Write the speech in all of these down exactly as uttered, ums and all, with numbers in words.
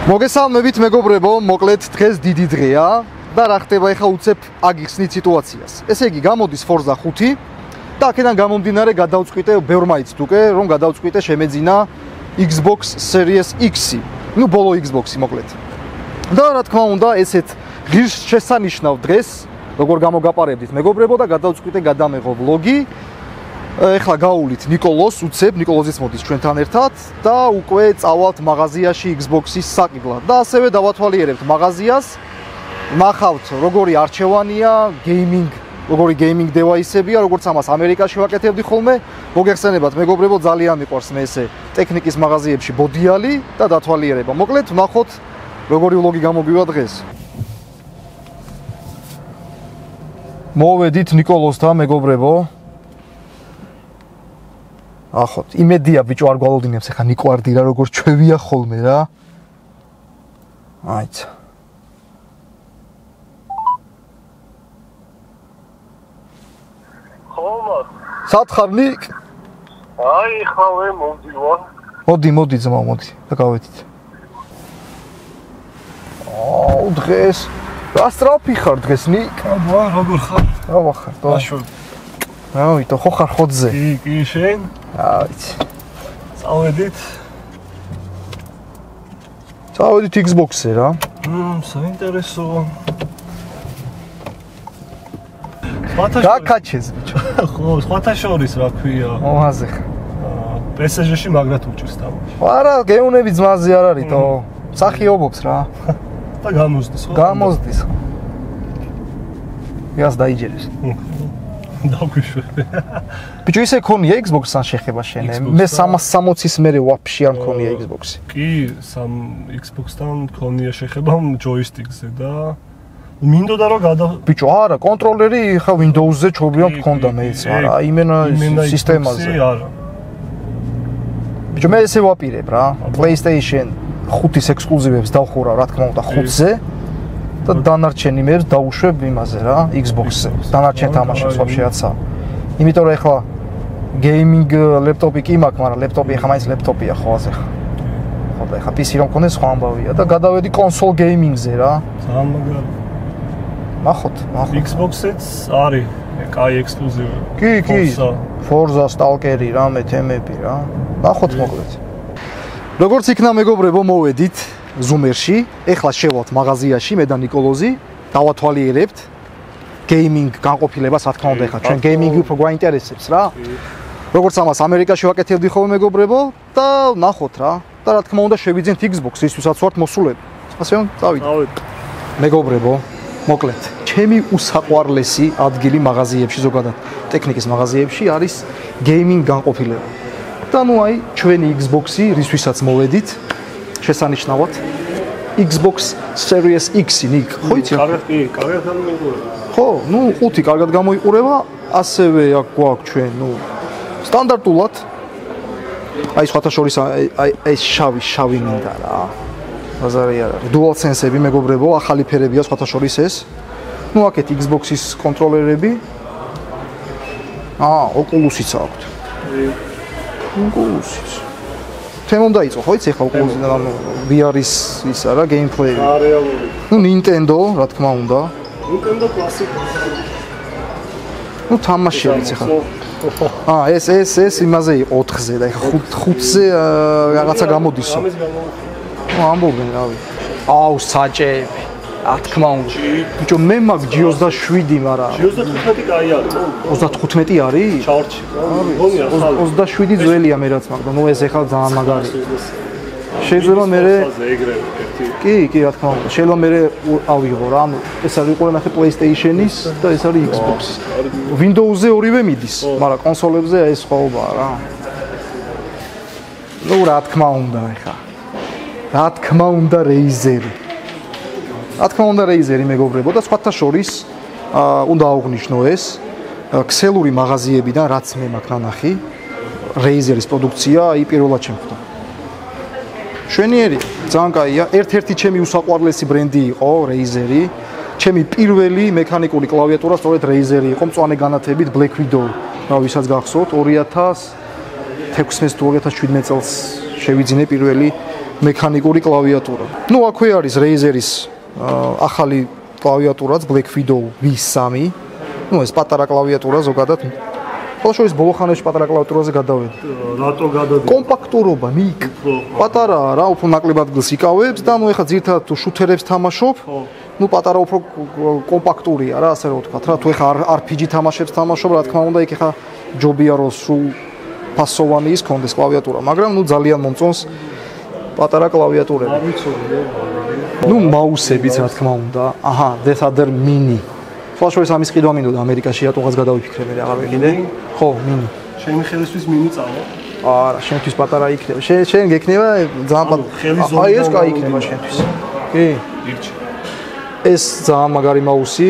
მოგესალმებით მეგობრებო, მოკლედ დღეს დიდი დღეა და რა ხდება ახლა უცებ აგიხსნით სიტუაციას. ესე იგი, გამოდის Forza ხუთი და აქედან გამომდინარე გადავწყვიტე ბევრმაიც თუკე, რომ გადავწყვიტე შემეძინა Xbox Series X-ი. ნუ ბოლო Xbox-ი მოკლედ. და რა თქმა უნდა, ესეთ ღირს შესანიშნავ დღეს, როგორ გამოგაპარებდით მეგობრებო და გადავწყვიტე გადამეღო ვლოგი. ეხლა გავულით ნიკოლოს, უცებ ნიკოლოზიც მოდის ჩვენთან ერთად და უკვე წავალთ მაღაზიაში Xbox-ის საყიდლად. და ასევე დავათვალიერებთ მაღაზიას. ნახავთ, როგორი არჩევანია, gaming, როგორი gaming device-ებია, როგორც ამას ამერიკაში ვაკეთებდი ხოლმე. მოგეხსენებათ მეგობრებო, ძალიან მიყვარს მე ესე ტექნიკის მაღაზიებში ბოდიალი და დათვალიერება. მოკლედ, ვნახოთ, როგორი ვლოგი გამოგვივა დღეს. მოვედით ნიკოლოსთან მეგობრებო. ახოთ, იმედია ბიჭო არ გვალოდინებს ახლა ნიკვარდი რა როგორ ჩვევია ხოლმე რა. აიცა. ხოლმე. სათხარ ნიკ? აი, ხავე მოვდივარ. მოდი, მოდი ძმა, მოდი და გავედით. აუ, დღეს რა სტრაფი ხარ დღეს ნიკ? აბა, როგორ ხარ? აბა ხარ, დაშო. აუ, იტო ხო ხარ ხოძზე? კი, კი, შენ? აიცი. წავედით. წავედით Xbox-ზე რა. მმ, საინტერესო. გაკაჩეს ბიჭო. ხო, სხვათა შორის რა ქვია. მოაზე ხარ. პი ეს ჯი-ში მაგრად უჭირს თამაში. არა, გეუნები ძმაზე არ არის თო. სახიობობს რა. და გამოსდის ხო? გამოსდის. იას დაიჯერეს. დაგვიშვები. ბიჭო ისე ქონია Xbox-თან შეხება შენე. მე სამას სამოცის მერე ვაფშე არ მქონია Xbox-ი. კი, სამ Xbox-თან მქონია შეხება joystick-ზე და მინდოდა რომ გადა ბიჭო არა, კონტროლერი ხა Windows-ზე ჩობია მქონდა მეც, არა, იმენა სისტემაზე. არა. ბიჭო მე ესე ვაპირებ რა. PlayStation ხუთის ექსკლუზივებს დავხურა რა თქმა უნდა ხუთზე და დანარჩენი მერს დავუშვებ იმაზე რა, Xbox-ზე. დანარჩენ თამაშებს ვაფშე აცა. იმიტომ რომ ეხლა gaming ლეპტოპი კი მაქვს, მაგრამ ლეპტოპი ეხლა მაინც ლეპტოპია ხო ასე ხა. ხო და ეხლა პი სი რომ მქონდეს სხვა ამბავია და გადავედი console gaming-ზე რა. ძალიან მაგარი. ნახოთ, ნახოთ. Xbox-იც არის კაი ექსკლუზივი. კი, კი. Forza, Stalker-ი, რამე თემები რა. ნახოთ მოკლედ. როგორც იქნა მეგობრებო, მოვედით Zoom-ში. ეხლა შევალთ მაღაზიაში მე და ნიკოლოზი, დავათვალიერებთ gaming განყოფილებას, რა თქმა უნდა, ეხლა ჩვენ gaming უფრო გვაინტერესებს რა. როგორც ამას ამერიკაში ვაკეთებდი ხოლმე მეგობრებო და ნახოთ რა. და რა თქმა უნდა შევიძინთ Xbox, ისვისაც ვართ მოსულები. ასე რომ წავიდეთ. წავიდეთ. მეგობრებო, მოკლედ, ჩემი უსაყვარლესი ადგილი მაღაზიებში, ზოგადად ტექნიკის მაღაზიებში არის gaming განყოფილება. და ნუ აი ჩვენი Xbox-ი, რისთვისაც მოვედით, შესანიშნავად Xbox Series X-ი, ნიკ, ხო იცი? კარგად კი, კარგად გამოიყურება. ხო, ნუ ხუთი კარგად გამოიყურება, ასევე აქ გვაქვს ჩვენ, ნუ სტანდარტულად აი სხვათა შორის აი ეს შავი, შავი მინდა რა. ბაზარი არ არის. Dual Sense-ები მეგობრებო, ახალი ფერებია სხვათა შორის ეს. ნუ აქეთ Xbox-ის კონტროლერები. აა, Oculus-იც აქვს. Oculus-იც. თემომ დაიწყო, ხო იცი ახლა Oculus-დან ანუ ვი არ-ის ის არა, gameplay. აა, რეალური. ნუ Nintendo, რა თქმა უნდა. Nintendo კლასიკა. ნუ თამაშებიც ახლა. აა, ეს ეს ეს იმაზე იყო ოთხზე და ახლა ხუთზე რაღაცა გამოდისო. ამის გამოუშვი. ნუ ამბობენ რავი. აუ, საჭეები. რა თქმა უნდა. ბიჭო, მე მაგ ჯი ოცდაშვიდი, მაგრამ ჯი ოცდათხუთმეტი კაი არის. ოცდათხუთმეტი არის? ჩავრჩი. გონია ხალხი. ოცდაშვიდი ძველია მე რაც მაგდა. ნუ ეს ახლა ძალიან მაგარი. შეიძლება მე კი, კი, რა თქმა უნდა. შეიძლება მე ავიღო რა. ანუ ეს არის უყურე ნახე PlayStation-ის და ეს არის Xbox-ის. Windows-ზე ორივე მიდის, მაგრამ კონსოლებზე ეს სხვაობაა რა. ნუ რა თქმა უნდა ახლა. რა თქმა უნდა Razer-ი. რა თქმა უნდა Razer-ი მეგობრებო და სხვათა შორის აა უნდა აღვნიშნო ეს ქსელური მაღაზიებიდან რაც მე მაქვს ნანახი Razer-ის პროდუქცია აი პირველად შემხვდა. შვენიერი, ძალიან კაია. ერთ-ერთი ჩემი უსაყვარლესი ბრენდი იყო Razer-ი. ჩემი პირველი მექანიკური კლავიატურა სწორედ Razer-ი იყო მწვანე განათებით Black Widow. რა ვისაც გახსოვთ ორი ათას თექვსმეტ თუ ორი ათას შვიდმეტ წელს შევიძინე პირველი მექანიკური კლავიატურა. ნუ აქვე არის Razer-ის ახალი კლავიატურაც Black Widow V three. ნუ ეს პატარა კლავიატურა ზოგადად. ყოველშორის ბოლო ხანებში პატარა კლავიატურაზე გადავედი. რატო გადადი? კომპაქტურობა, ნიკ. პატარაა რა, უფრო ნაკლებად გილს იკავებს და ნუ ეხლა ძირითადად თუ შუთერებს თამაშობ, ნუ პატარა უფრო კომპაქტურია რა, ასე რომ ვთქვათ რა, თუ ეხლა R P G თამაშებს თამაშობ, რა თქმა უნდა, იქ ეხლა ჯობია რომ სულ ფასოვანი ის კონდეს კლავიატურა, მაგრამ ნუ ძალიან მომწონს პატარა კლავიატურები. არ ვიცოდი. ნუ მაუსებიც რა თქმა უნდა. აჰა, Death Adder Mini. ფაშოვის ამის ყიდვა მინდოდა ამერიკაში, რატომღაც გადავიფიქრე მე აღარ ვიყიდე. ხო, Mini. შენი ხელისთვის Mini წავა? არა, შენთვის პატარა იქნება. შენ შენ გექნება ძალიან პატარა. აი ეს კაი იქნება შენთვის. კი. ირჩი. ეს ძალიან მაგარი მაუსი.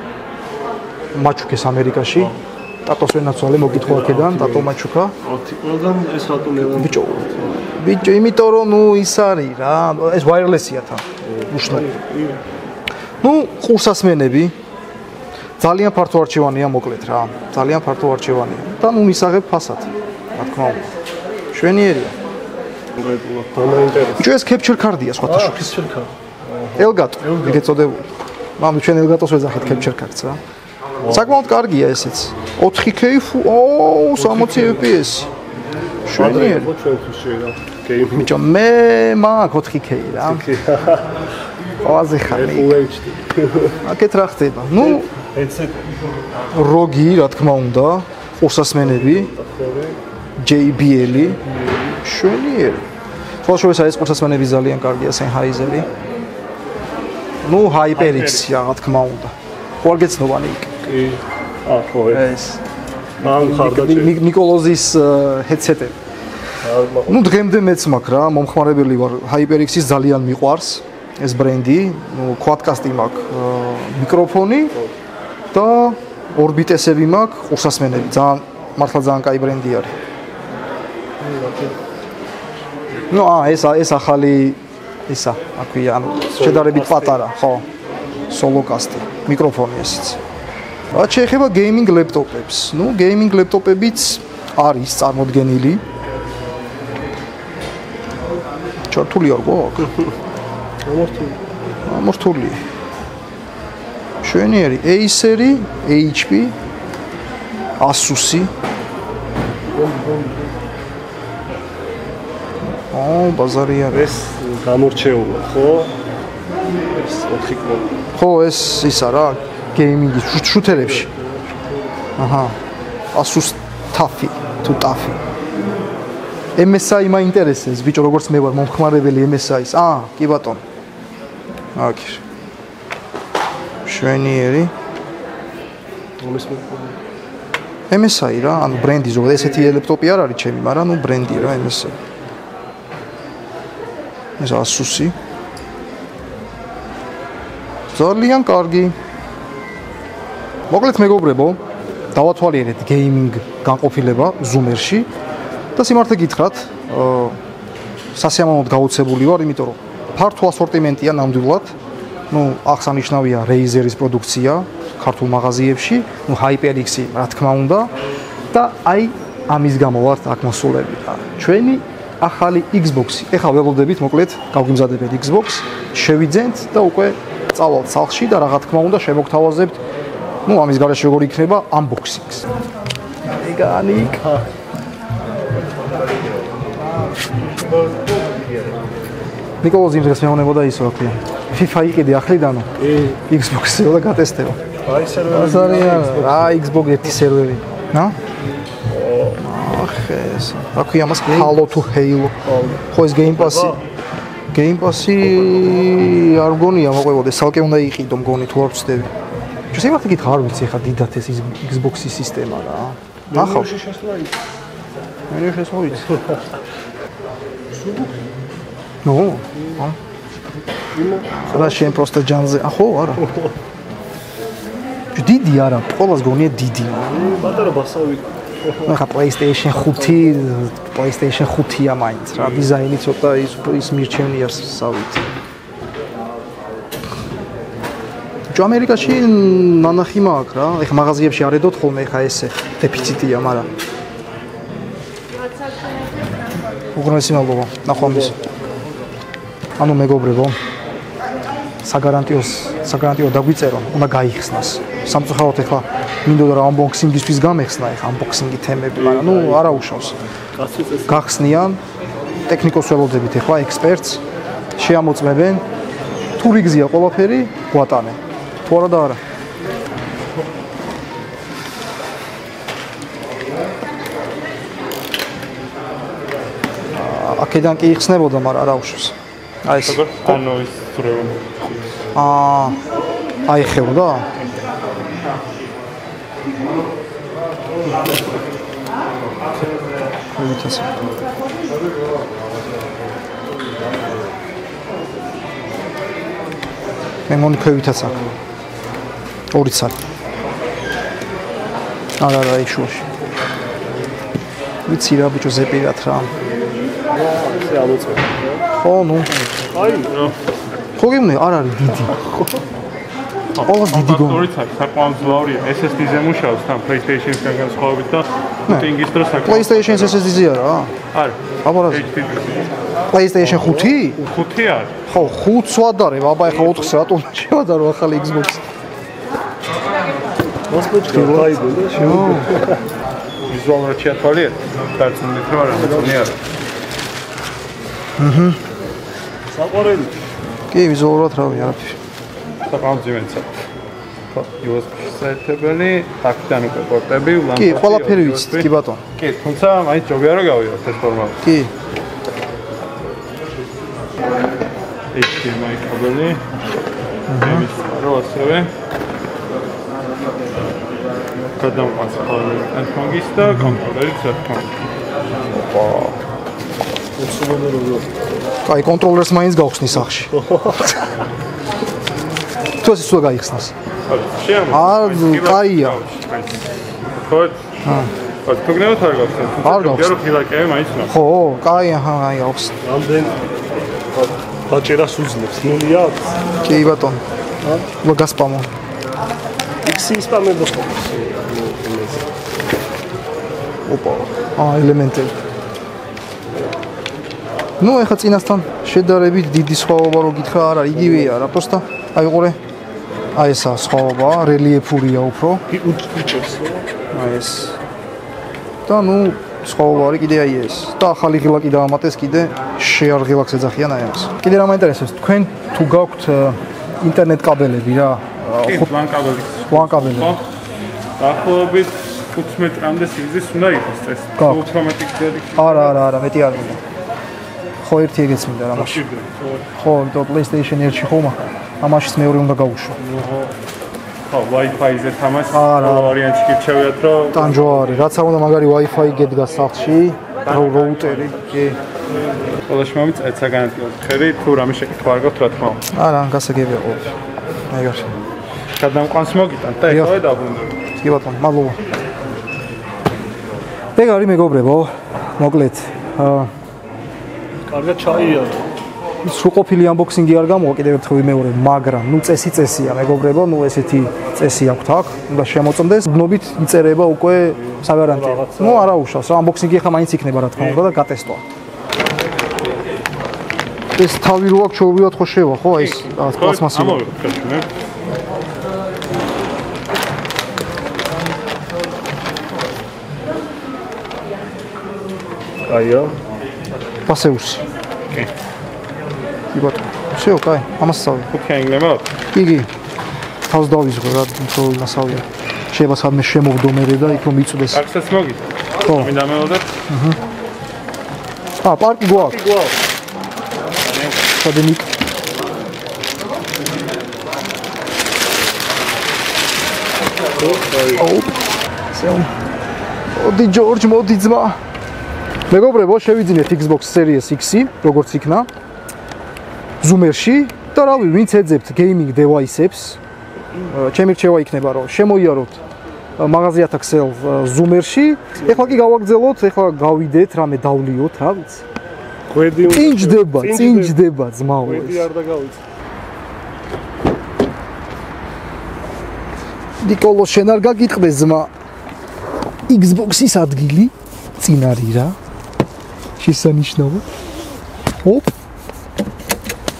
მაჩუკეს ამერიკაში. ტატოს ვენაცვალე მოკითხო აქედან, ტატო მაჩუკა. ოთი ყველგან ეს რატომ ელან? ბიჭო. ბიჭო, იმიტომ რომ ნუ ის არის რა, ეს wireless-ია თან. უშნო. ნუ ყურსასმენები ძალიან ფართო არჩევანია მოკლედ რა. ძალიან ფართო არჩევანია. და ნუ მისაღებ ფასად. რა თქმა უნდა. შვენიერია. დაინტერესებს. ბიჭო, ეს capture card-ია სხვათა შორის. capture card. Elgato, ეგ ეწოდებული. მამი ჩვენ Elgato-ს ვეძახით capture card-ს რა. საკმაოდ კარგია ესეც. ოთხი K, ოუ, სამოცი F P S. შვენიერი. ჩვენთვის შეიძლება. გეიმი. ბიჭო, მე მაქვს ოთხი K რა. ყველაზე ხანი. Full H D. აკეთ რა ხდება? ნუ headset. როგი, რა თქმა უნდა, ყურსასმენები, J B L-ი. შვენიერი. ფაშოვის ეს ყურსასმენები ძალიან კარგია, Sennheiser-ი. ნუ HyperX-ია, რა თქმა უნდა. ხوار გეცნობანი იქ. კი. აა, ხო, ეს. მან ხარდაჭი. ნიკოლოზის headset-ები. ნუ დღემდე მეც მაქვს რა, მომხმარებელი ვარ HyperX-ის, ძალიან მიყვარს ეს ბრენდი. ნუ quadcast-ი მაქვს, მიკროფონი და ორბიტესები მაქვს, ყურსასმენები. ძალიან მართლა ძალიან კაი ბრენდი არის. ნუ აა ეს ეს ახალი ისა, აქვია, ანუ შედარებით პატარა, ხო. Solocast-ი, მიკროფონი ესეც. რაც შეეხება gaming laptop-ებს, ნუ gaming laptop-ებიც არის წარმოდგენილი. ჩართული არ გვაქვს? გამორთული. გამორთული. შვენიერი Acer-ი, H P, Asus-ი. ო, ბაზარი არის. ეს გამორჩეულა, ხო? ეს ოთხი კო. ხო, ეს ისა რა, გეიმინგის შუთერებში. აჰა. Asus TUFI, თუ TUFI. M S I მაინტერესებს, ბიჭო, როგორც მე ვარ მომხმარებელი M S I-ს. აა, კი ბატონო. აკი. შვენიერი. M S I რა, ანუ ბრენდი ზოგადად ესეთი ლეპტოპი არ არის ჩემი, მაგრამ ნუ ბრენდი რა M S I. ეს Asus-ი. ძალიან კარგი. მოკლედ მეგობრებო, დავათვალიერეთ გეიმინგ განყოფილება Zoomer-ში და სიმართლე გითხრათ, სასიამოვნოდ გაუცებული ვარ, იმიტომ რომ ფართო ასორტიმენტია ნამდვილად. ნუ აღსანიშნავია Razer-ის პროდუქცია ქართულ მაღაზიებში, ნუ HyperX-ი, რა თქმა უნდა, და აი ამის გამო ვართ აქ მოსულები. ჩვენი ახალი Xbox-ი. ეხლა ველოდებით მოკლედ გავგიმზადებთ Xbox, შევიძენთ და უკვე წავალთ სახლში და რა თქმა უნდა შემოგთავაზებთ, ნუ ამის გარეშე როგორ იქნება unboxing-ს. ეგანიკ. ნიკოლოზ იმ დღეს მეუბნებოდა ისო რა ქვია. FIFA იყიდე ახლიდანო. კი. Xbox-ზე და გატესტეო. აი სერვერი. რა Xbox ერთი სერვერი. ნა? ახეს. რა ქვია მას Halo to Halo. ხო ეს Game Pass-ი. Game Pass-ი არ მგონია მოყვებოდეს, სალკე უნდა იყიდო მგონი თუ არ ვცდები. ჩვენ სიმართლე გითხრა არ ვიცი ხა დიდათ ეს Xbox-ის სისტემა რა. ნახავ. მე შესაძლოა ვიცი. ნო. ა? რა შენ პროსტა ჯანზე. ახო, არა. დიდი არა, ყველას გონია დიდი. პატარა ბასავი. ახლა PlayStation ხუთი, PlayStation ხუთია მაინც რა, დიზაინი ცოტა ის ის მირჩენია სავით. ჯო ამერიკაში ნანახი მაქვს რა, ეხლა მაღაზიებში არ ედოთ ხოლმე, ეხლა ესე დეფიციტია, მაგრამ უგრუნესი მადლობა, ნახვამდის. ანუ მეგობრებო, საგარანტიოს, საგარანტიო დაგვიწერო, უნდა გაიხსნას. სამწუხაროდ ეხლა მინდოდა რა unboxing-ისთვის გამეხსნა ეხლა unboxing-ი თემები, მაგრამ ნუ არა უშავს. გახსნიან ტექნიკოს ველოდებით ეხლა ექსპერტს შეამოწმებენ თუ რიგზია ყველაფერი, გვატანენ. თუ არა და არა. აქედან კი იხსნებოდა, მაგრამ არა უშავს. აი ეს. ანუ ის წრევა. აა აი ხევდა? ვითასა. მე მoni ქვევითაც აქ. ორი ცალი. არა არა იქ შუაში. ვიცი რა ბიჭო ზეპირად რა. ასე ამოწმე. ხო ნუ. აი რა. ხო გიმნე არ არის დიდი. ყველა დიდი გონი. ორი ცალი საკმაოდ ძლავრია. ეს ეს დი-ზე მუშაობს თან PlayStation-სგან განსხვავებით და shooting-ის დროს საკმაოდ. PlayStation-ს ეს ეს დი-ზეა რა. არა. აბა რა. PlayStation ხუთი? ხუთი არის. ხო, ხუთს ვადარებ, აბა ეხლა ოთხს რატომ შევადარო ახალი Xbox? მოსპეჭკა გაიგო, შემოგვიყვება. ვიზუალურად შეათვალიერე, დარწმუნდით რომ არა მოცნი არა. აჰა. საყვარელი. კი, ვიზუალურად რავი, არაფერი. საკმაოდ ძიმეცა. ხო, იუ ეს ბი საერთებელი, აქედან უკვე პორტები, ლამპები. კი, ყველაფერი ვიცით, კი ბატონო. კი, თუმცა მაინც ჯობია რომ გავიაროთ ეს ფორმატი. კი. ეიჩ დი ემ აი კაბელი. აჰა. რო ასევე გადამყვანს ხოლმე ანთმოგის და კონტროლერიც ერთხმად. ოპა. კაი, კონტროლერს მაინც გავხსნის სახში. თუ ეს სულ გაიხსნას. არ, კაია. ხო? აა. თუ გნევთ არ გავხსნით. არ გავხსნით. ჯერო ფილაკები მაინც ნა. ხო, კაი, აჰა, აი გავხსნ. რამდენ დაჭერას უძლებს ნულია? კი ბატონო. აა? გასპამო. იქსი სპამებდა. ოპა. აა, ელემენტები. ნუ ეხა წინასთან შედარებით დიდი სხვაობა რო გითხრა, არა, იგივეა რა, პროსტა. აი ყურე. აი ესა სხვაობა, რელიეფურია უფრო. უჭერს. აი ეს. და ნუ სხვაობა არის კიდე აი ეს. და ახალი ღილაკი დაამატეს კიდე შეარ ღილაკს ეძახიან აი ამას. კიდე რა მაინტერესებს, თქვენ თუ გაქვთ ინტერნეტ კაბელები რა? კი, WAN კაბელი. WAN კაბელი. ხო. დაახლოებით ხუთმეტ მეტრამდე სიგრძის უნდა იყოს ეს. უფრო მეტი გზები. არა, არა, არა, მეტი არ მინდა. ხო, ერთი ეგეც მინდა რა მაშინ. ხო, იმიტომ PlayStation ერთში ხომა. ამაშიც მეორე უნდა გავუშვა. ხო, Wi-Fi-ზე თამაშს არა, ვარიანტი გირჩევიათ რომ ტანჯვარი, რაც არ უნდა მაგარი Wi-Fi გედგა სახლში, რაუტერი, კი. ყველაში მომიწევთ საგანათლებლად. ხერი თუ რამე შეკითხვა არ გაქვთ რა თქმა უნდა. არა, გასაგებია ყოველთვის. ეგარ. გადამყვანს მოგიტანთ და ეხლა დაბრუნდებით. კი ბატონო, მადლობა. ეგ არის მეგობრებო, მოკლედ. აა კარგად ჩაია. სრულყოფილი unboxing-ი არ გამოვა კიდევ ერთხელ ვიმეორებ, მაგრამ ნუ წესი წესია მეგობრებო, ნუ ესეთი წესი აქვთ აქ, უნდა შემოწმდეს, ვნობით იწერება უკვე საგარანტიო. ნუ არა უშავს, რა unboxing-ი ხა მაინც იქნება რა თქმა უნდა და გატესტვა. ეს თავი რო აქ ჩაუვიოთ ხო შევა, ხო? აი ეს პლასმასი. ამოვიხოთ მე. აიო. პასეუსი. კი. კი ბატონო. შეო, კაი, ამას სავი. ხუთი აინგლებოდ? კი, კი. თავს დავიზღო რა, თქო ნასავია. შეიძლება სადმე შემოვდო მე და იქ რომ მიწვდეს. აქცეს მოგით. ხო. მინდა მელოდეთ. აჰა. აა, პარკი გვაქვს. პარკი გვაქვს. სადენი აუ. სეო. ოდი ჯორჯ მოდი ძმა. მეგობრებო, შევიძინეთ Xbox Series X-ი, როგორც იქნა. Zoomer-ში და რავი, ვინც ეძებთ gaming device-ებს, ჩემი რჩევა იქნება, რომ შემოიაროთ მაღაზიათა ქსელ Zoomer-ში. ეხლა კი გავაგრძელოთ, ეხლა გავიდეთ, რამე დავლიოთ, რა ვიცი. ყვედი უნდა. წინჯდება, წინჯდება ძმაო. ყვედი არ დაგავიცი. ნიკოლო, შენ არ გაგიტყდეს ძმა. Xbox-ის ადგილი წინ არის რა. შესანიშნავო. ოპ.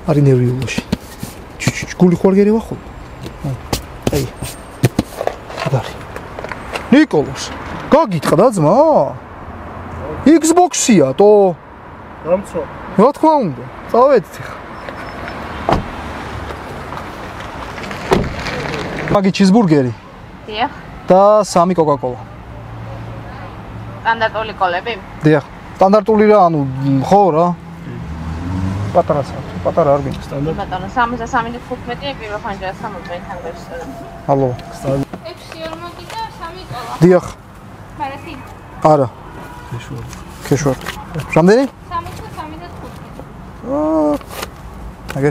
არის ნერვიულში. გული ხوار გერევა ხო? აი. დარი. ნიკოლოს, გაგიტყდა ძმა? Xbox-ია, თო? გამცო. რა თქმა უნდა, წავედით ხა. მაგი ჩიზბურგერი. დიახ. და სამი კოკა-კოლა. სტანდარტული კოლები? დიახ. სტანდარტული რა, ანუ ხო რა? პატარა საათი, პატარა არ გინდა სტანდარტი. ბატონო, სამი და სამი და თხუთმეტი პირველ ხანჯერს სამოცდაათთან გასწორებ. ალო. ექვსი ორმოგი და სამი კოლა. დიახ. მარასი? არა. ქეშვარ. ქეშვარ. რამდენი? სამოცდასამი და თხუთმეტი. აა. აგერ.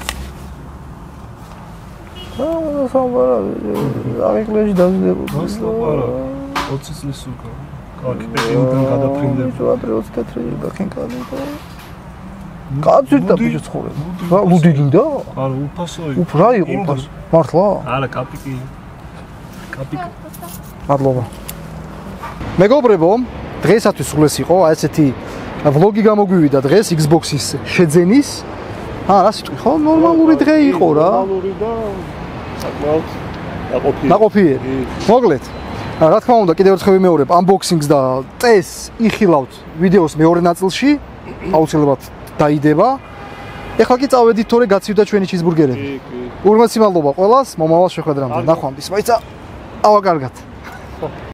აა, სამბარა. აღიკლეში დაძლებო. მასლაპარა. ოცი წლის უკან. კაკი პეტრიდან გადაფრინდები. ჟუატრი ოცდათერთი ბაქენკანი. კაცირდა ბიჭო ცხოვრება. რა ლუდიდინდა? არა, უფასოი. უფრა იყო უფას. მართლა? არა, კაპიკი. კაპიკი. მადლობა. მეგობრებო, დღეისათვის სულ ეს იყო, აი ესეთი ვლოგი გამოგვივიდა დღეს Xbox-ის შეძენის. აა, რა სიტყვი ხო? ნორმალური დღე იყო რა. ნორმალური და საკმაოდ ნაყოფიერი. ნაყოფიერი. მოკლედ, რა თქმა უნდა, კიდევ ერთხელ ვიმეორებ, unboxing-ს და წეს იხილავთ ვიდეოს მეორე ნაწილში. აუცილებლად დაიდება. ეხლა კი წავედით თორე გაცივდა ჩვენი ჩიზბურგერები. კი, კი. ურმეცი მადლობა ყველას, მომავალ შეხვედრამდე. ნახვამდის, მაიცა. ავა კარგად.